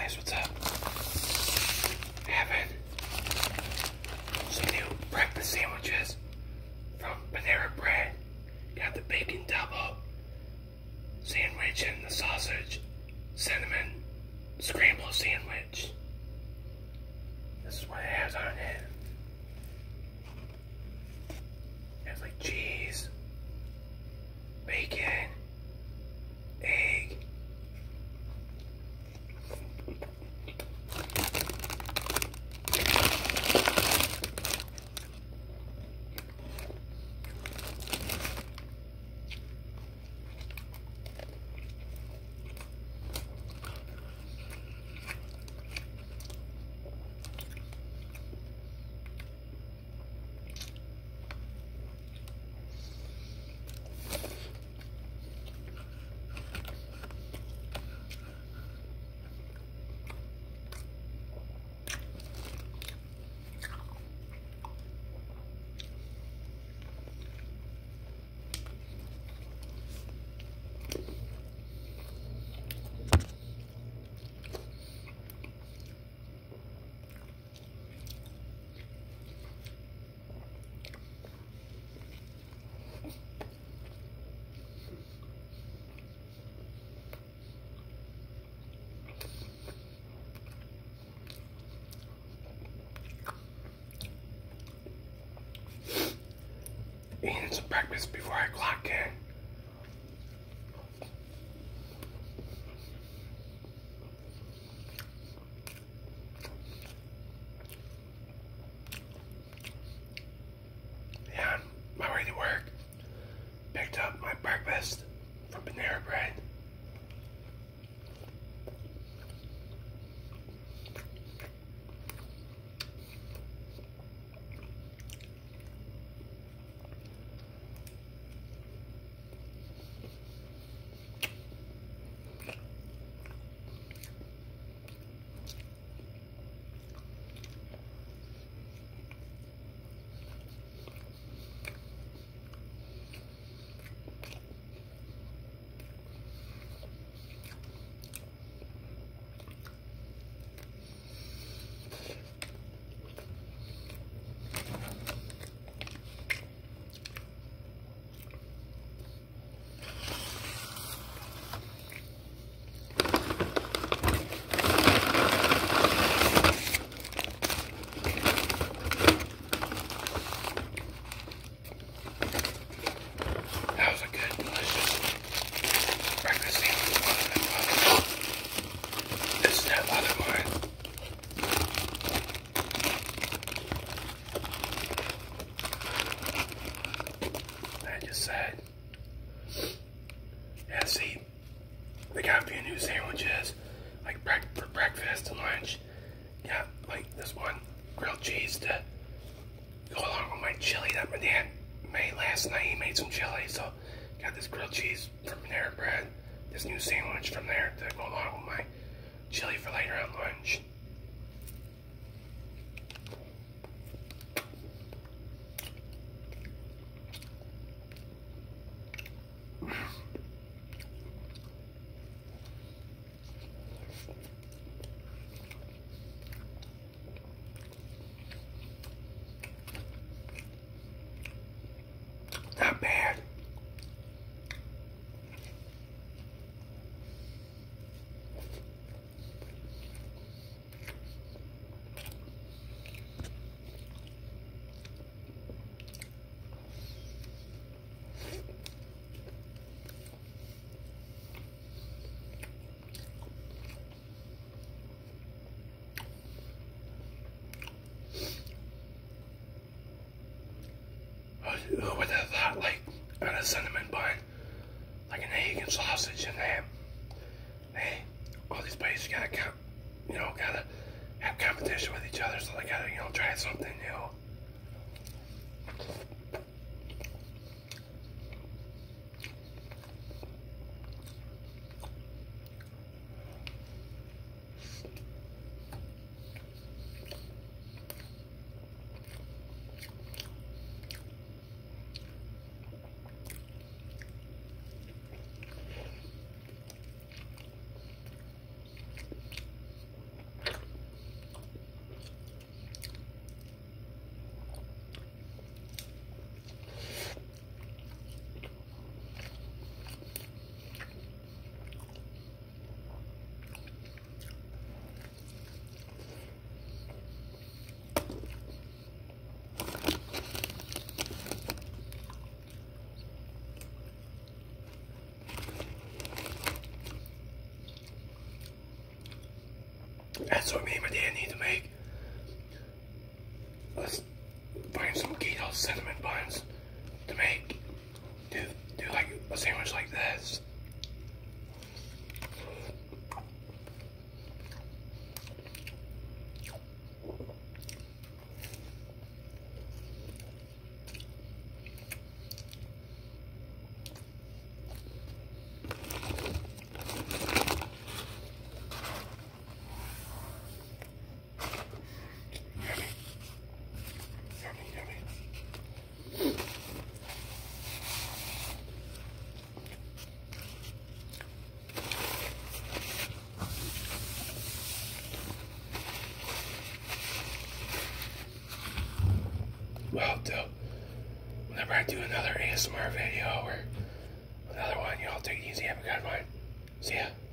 guys, what's up? Having some new breakfast sandwiches from Panera Bread. Got the bacon double sandwich and the sausage cinnamon scramble sandwich. This is what it has on it. It has like cheese, bacon, egg. Eating some breakfast before I clock in. Yeah, on my way to work, picked up my breakfast from Panera Bread. Yeah, see, they got a few new sandwiches, like for breakfast and lunch. Got like this one grilled cheese to go along with my chili that my dad made last night. He made some chili, so got this grilled cheese from Panera Bread. This new sandwich from there to go along with my chili for later on lunch. Not bad. Who would have thought, like, on a cinnamon bun, like an egg and sausage and ham. Hey, all these places gotta have competition with each other, so they gotta, try something new. That's what me and my dad need to make. Let's find some keto cinnamon buns to make. Do like a sandwich like this. Well, whenever I do another ASMR video or another one, y'all take it easy. Have a good one. See ya.